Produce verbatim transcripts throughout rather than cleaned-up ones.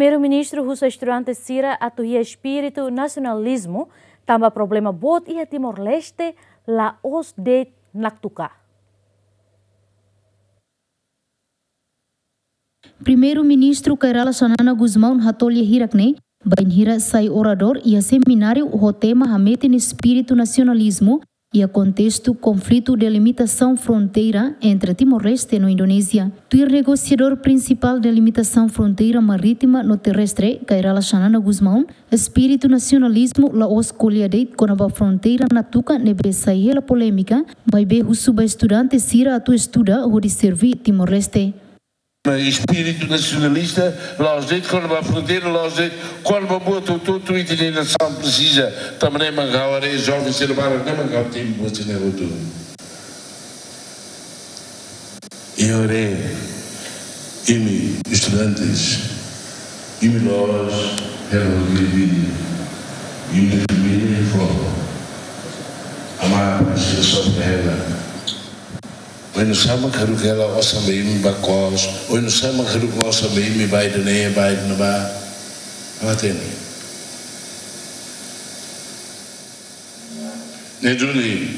Primeiru Ministru husu estudante sira atuhia espíritu nasionalismu tanba problema bot ia Timor-Leste, laos, deit, Naktuka. Primeiru Ministru Kairala Sanana Guzmão hatolhe hirakne, bainhira sai orador e a seminário o tema hamete no espírito nacionalismo e a contexto conflito de limitação fronteira entre Timor-Leste e no Indonésia. Tu é negociador principal de limitação fronteira marítima no terrestre, Kairala Sanana Guzmão, espírito nacionalismo laos colha deit com a fronteira Naktuka nebe sai hela polêmica, mas be husu ba estudante sira atu estuda o de servir Timor-Leste. Espírito nacionalista, laos deit, quando a fronteira, laos deit, quando a boa tudo a nação precisa, também mangar a jovens ser barra, não mangar o tempo, você não é tudo. E orei, e me estudantes, e me laos, era o vídeo, e me família e fogo. Amar a só para ela. Oi no sama karu kela osam beim bakos, oi no sama karu osam beim bai de ne bai de ba, aten. Neduli,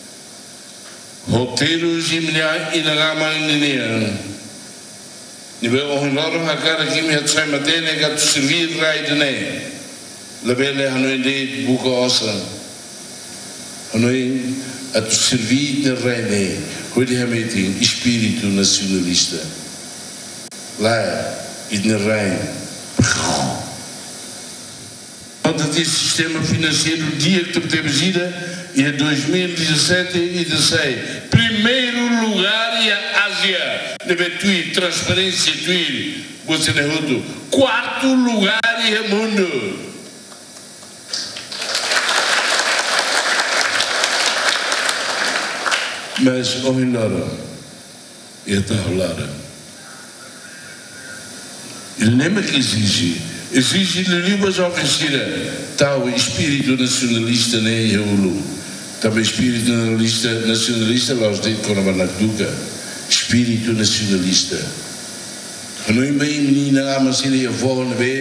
roteiro jimnia inagama indian. Nibe ohinoro hakara kimi hatsai matene gat servir rai de ne. Labele hanoi de buka osam, hanoi at servir de rai ne. Hoje realmente espírito nacionalista lá e na raia onde tem sistema financeiro dia que temos ida e em dois mil e dezessete e dezesseis primeiro lugar e a Ásia deve ter transparência ter você não quarto lugar e o mundo. Mas o melhor é estar lá. Ele nem me exige, exige no livro de oficina, tal espírito nacionalista nem eu lu, também espírito nacionalista, nacionalista lá os deit com a Naktuka, espírito nacionalista. Não é bem menina, a mas ele é avó, não é?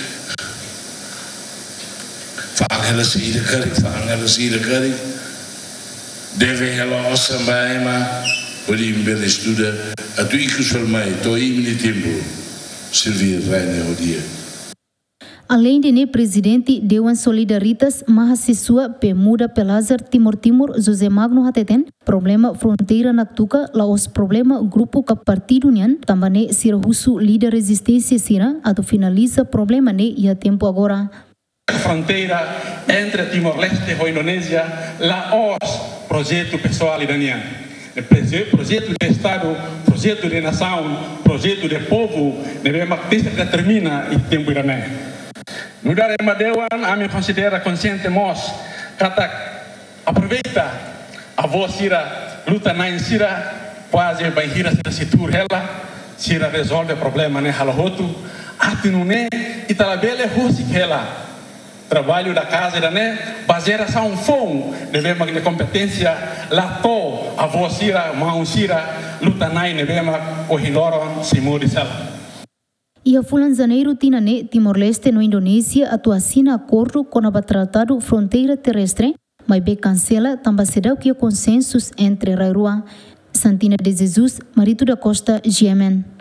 Fala ela se ir a cari, fala ela se ir a cari. Deve ela ossa mai ma pode bem estuda a tu icus mai to imni tempo servir reina o dia. Além de ne presidente deu uma solidaritas mahasiswa pe muda pelazar Timor-Timor José Magno hateten problema fronteira Naktuka laos problema grupo ka partido nian também sira husu líder resistência sira ato finaliza problema ne e a tempo agora. Fronteira entre Timor-Leste e Indonésia, Laos, projeto pessoal iraniano. Projeto de Estado, projeto de nação, projeto de povo, devemos determinar o tempo iraniano. No dar de Madewan, a mim considera consciente nós, kata aproveita a voz sira, luta na sira, quase vai rir a situr ela, sira resolve o problema ne halohotu, atinune e talabele husik ela. Trabalho da casa, né? Baseia-se um fom, devemos de competência, lá to, a vocira, mão sira, luta nai, devemos o hinoro, se mude sela. E a fulan janeiro tinane Timor-Leste no Indonésia atuassina acordo com o tratado fronteira terrestre, mas be cancela também será que o consenso entre Rairua, Santina de Jesus, Marito da Costa, Yemen.